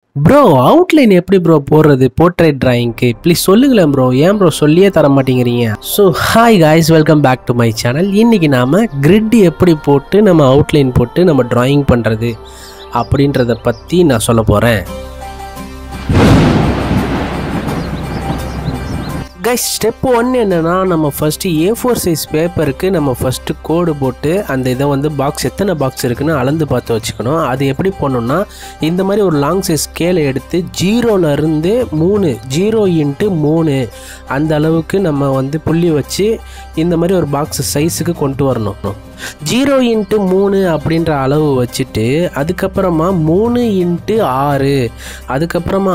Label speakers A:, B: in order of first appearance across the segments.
A: Bro outline எப்படி bro போடுறது portrait டிராயிங்க்கு ப்ளீஸ் சொல்லுங்களேன் ப்ரோ. ஏன் ப்ரோ சொல்லியே தர மாட்டேங்கிறீங்க? So hi guys, welcome back to my channel. இன்றைக்கி நாம் கிரிட் எப்படி போட்டு நம்ம அவுட்லைன் போட்டு நம்ம டிராயிங் பண்ணுறது அப்படின்றத பற்றி நான் சொல்ல போகிறேன். கைஸ், ஸ்டெப் 1 என்னென்னா, நம்ம ஃபஸ்ட்டு A4 சைஸ் பேப்பருக்கு நம்ம ஃபஸ்ட்டு கோடு போட்டு அந்த இதை வந்து பாக்ஸ் எத்தனை பாக்ஸ் இருக்குன்னு அளந்து பார்த்து வச்சுக்கணும். அது எப்படி பண்ணணும்னா, இந்த மாதிரி ஒரு லாங் சைஸ் ஸ்கேலை எடுத்து 0லேருந்து 3 0x3 அந்த அளவுக்கு நம்ம வந்து புள்ளி வச்சு இந்த மாதிரி ஒரு பாக்ஸ் சைஸுக்கு கொண்டு வரணும். 0x3 அப்படின்ற அளவு வச்சுட்டு அதுக்கப்புறமா 3x6 அதுக்கப்புறமா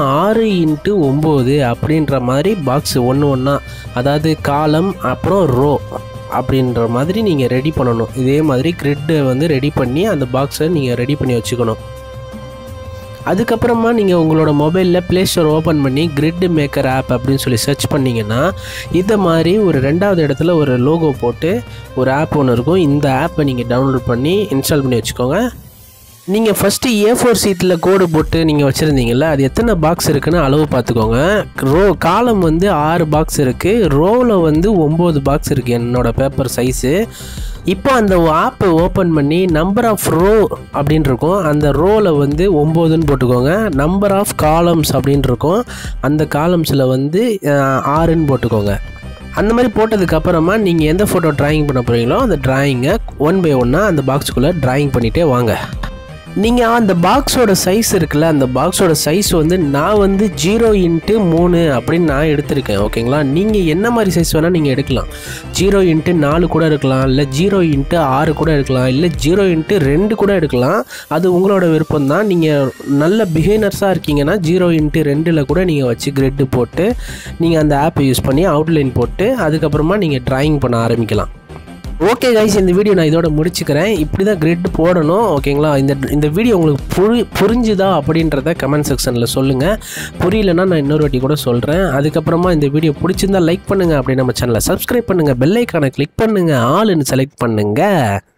A: 6x9 அப்படின்ற மாதிரி பாக்ஸ் ஒன்று ஒன்றா, அதாவது காலம் அப்புறம் ரோ அப்படின்ற மாதிரி நீங்கள் ரெடி பண்ணணும். இதே மாதிரி கிரிட்டை வந்து ரெடி பண்ணி அந்த பாக்ஸை நீங்கள் ரெடி பண்ணி வச்சுக்கணும். அதுக்கப்புறமா நீங்கள் உங்களோட மொபைலில் ப்ளே ஸ்டோர் ஓப்பன் பண்ணி கிரிட் மேக்கர் ஆப் அப்படின்னு சொல்லி சர்ச் பண்ணிங்கன்னா இதை மாதிரி ஒரு 2வது இடத்துல ஒரு லோகோ போட்டு ஒரு ஆப் ஒன்று இருக்கும். இந்த ஆப்பை நீங்கள் டவுன்லோட் பண்ணி இன்ஸ்டால் பண்ணி வச்சுக்கோங்க. நீங்கள் ஃபஸ்ட்டு A4 சீட்டில் கோடு போட்டு நீங்கள் வச்சுருந்தீங்கள்ல, அது எத்தனை பாக்ஸ் இருக்குன்னு அளவு பார்த்துக்கோங்க. காலம் வந்து 6 பாக்ஸ் இருக்குது, ரோவில் வந்து 9 பாக்ஸ் இருக்குது என்னோடய பேப்பர் சைஸு. இப்போ அந்த ஆப்பை ஓப்பன் பண்ணி நம்பர் ஆஃப் ரோ அப்படின்னு இருக்கும், அந்த ரோவில் வந்து 9ன்னு போட்டுக்கோங்க. நம்பர் ஆஃப் காலம்ஸ் அப்படின்னு இருக்கும், அந்த காலம்ஸில் வந்து 6ன்னு போட்டுக்கோங்க. அந்த மாதிரி போட்டதுக்கப்புறமா நீங்கள் எந்த ஃபோட்டோ ட்ராயிங் பண்ண போகிறீங்களோ அந்த ட்ராயிங்கை 1 by 1 அந்த பாக்ஸுக்குள்ளே ட்ராயிங் பண்ணிகிட்டே வாங்க. நீங்கள் அந்த பாக்ஸோட சைஸ் இருக்குல்ல, அந்த பாக்ஸோட சைஸ் வந்து நான் வந்து 0x3 அப்படின்னு நான் எடுத்திருக்கேன். ஓகேங்களா? நீங்கள் என்ன மாதிரி சைஸ் வேணால் நீங்கள் எடுக்கலாம். 0x4 கூட எடுக்கலாம், இல்லை 0x6 கூட எடுக்கலாம், இல்லை 0x2 கூட எடுக்கலாம். அது உங்களோட விருப்பம் தான். நீங்கள் நல்ல பிகினர்ஸாக இருக்கீங்கன்னா 0x2 கூட நீங்கள் வச்சு கிரிட்டு போட்டு நீங்கள் அந்த ஆப்பை யூஸ் பண்ணி அவுட்லைன் போட்டு அதுக்கப்புறமா நீங்கள் ட்ராயிங் பண்ண ஆரம்பிக்கலாம். ஓகே கைஸ், இந்த வீடியோ நான் இதோட முடிச்சுக்கிறேன். இப்படி தான் கிரிட் போடணும். ஓகேங்களா? இந்த வீடியோ உங்களுக்கு புரிஞ்சுதா அப்படின்றத கமெண்ட் செக்ஷனில் சொல்லுங்கள். புரியலன்னா நான் இன்னொரு வாட்டி கூட சொல்கிறேன். அதுக்கப்புறமா இந்த வீடியோ பிடிச்சிருந்தா லைக் பண்ணுங்கள், அப்படி நம்ம சேனலை சப்ஸ்கிரைப் பண்ணுங்கள், பெல் ஐக்கானை கிளிக் பண்ணுங்கள், ஆல்னு செலக்ட் பண்ணுங்கள்.